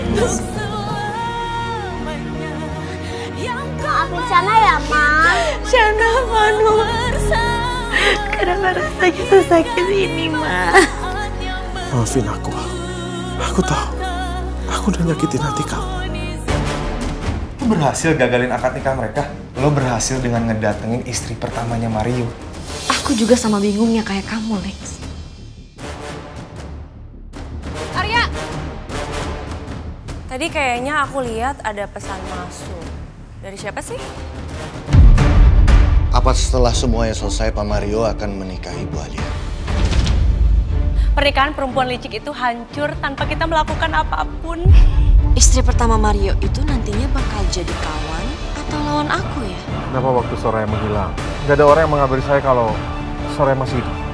Maafin Shana ya, Ma. Shana, Manu. Kenapa rasanya sesakit ini, Ma? Maafin aku. Aku tahu. Aku udah nyakitin hati kamu. Lo berhasil gagalin akad nikah mereka. Lo berhasil dengan ngedatengin istri pertamanya Mario. Aku juga sama bingungnya kayak kamu, Lex. Arya! Tadi kayaknya aku lihat ada pesan masuk. Dari siapa sih? Apa setelah semuanya selesai Pak Mario akan menikahi Bu Alia? Pernikahan perempuan licik itu hancur tanpa kita melakukan apapun. Istri pertama Mario itu nantinya bakal jadi kawan atau lawan aku ya? Kenapa waktu Soraya menghilang? Gak ada orang yang mengabari saya kalau Soraya masih hidup.